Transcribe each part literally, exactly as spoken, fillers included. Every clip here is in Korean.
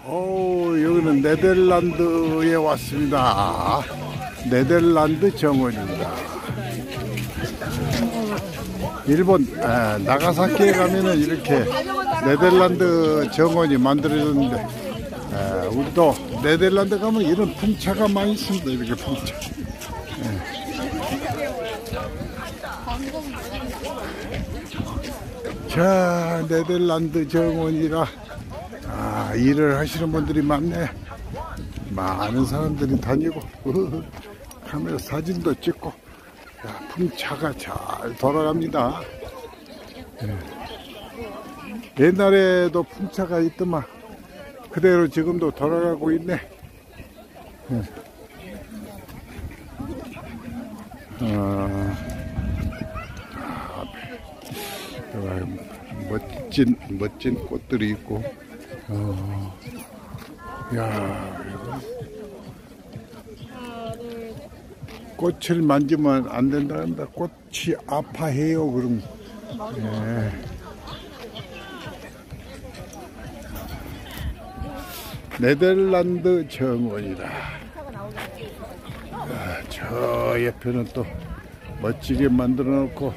오, 여기는 네덜란드에 왔습니다. 네덜란드 정원입니다. 일본 에, 나가사키에 가면은 이렇게 네덜란드 정원이 만들어졌는데, 에, 우리도 네덜란드 가면 이런 풍차가 많이 있습니다. 이렇게 풍차. 에. 자, 네덜란드 정원이라 아, 일을 하시는 분들이 많네. 많은 사람들이 다니고 카메라 사진도 찍고. 야, 풍차가 잘 돌아갑니다. 예. 옛날에도 풍차가 있더만 그대로 지금도 돌아가고 있네. 예. 어, 아, 멋진 멋진 꽃들이 있고. 어, 야, 꽃을 만지면 안 된다는데 꽃이 아파해요. 그럼 예. 네덜란드 정원이다. 아, 저 옆에는 또 멋지게 만들어 놓고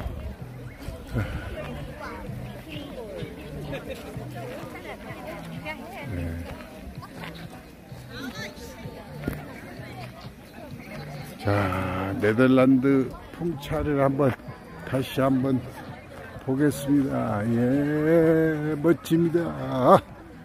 예. 자, 네덜란드 풍차를 한번 다시 한번 보겠습니다. 예, 멋집니다.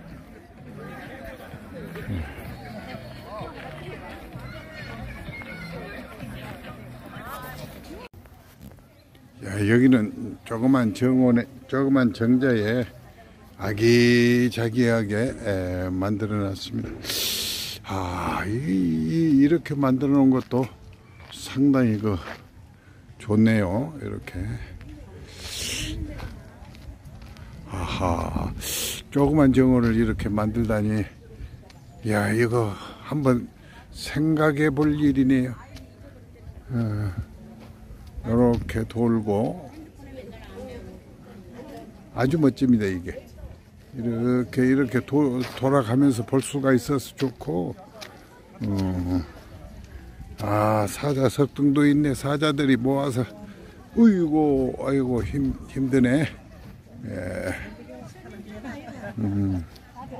야, 여기는 조그만 정원에, 조그만 정자에 아기자기하게 에, 만들어 놨습니다. 아, 이, 이, 이렇게 만들어 놓은 것도 상당히 그 좋네요. 이렇게. 아하, 조그만 정원을 이렇게 만들다니, 야, 이거 한번 생각해 볼 일이네요. 어, 이렇게 돌고 아주 멋집니다. 이게 이렇게 이렇게 도, 돌아가면서 볼 수가 있어서 좋고. 어, 아, 사자 석등도 있네. 사자들이 모아서, 으이고, 아이고, 힘, 힘드네. 예. 음.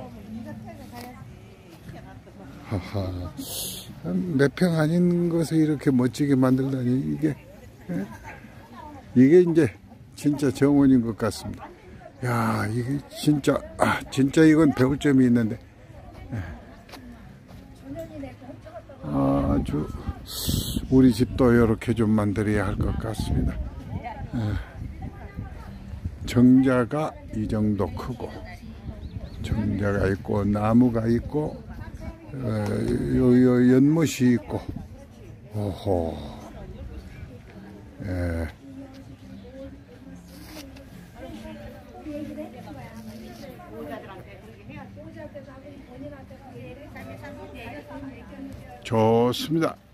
하하. 몇 평 아닌 것을 이렇게 멋지게 만들다니, 이게, 예? 이게 이제 진짜 정원인 것 같습니다. 야, 이게 진짜, 아, 진짜 이건 배울 점이 있는데. 예. 아주 우리 집도 이렇게 좀 만들어야 할 것 같습니다. 정자가 이 정도 크고, 정자가 있고, 나무가 있고, 어, 요, 요 연못이 있고, 오호, 예. 좋습니다.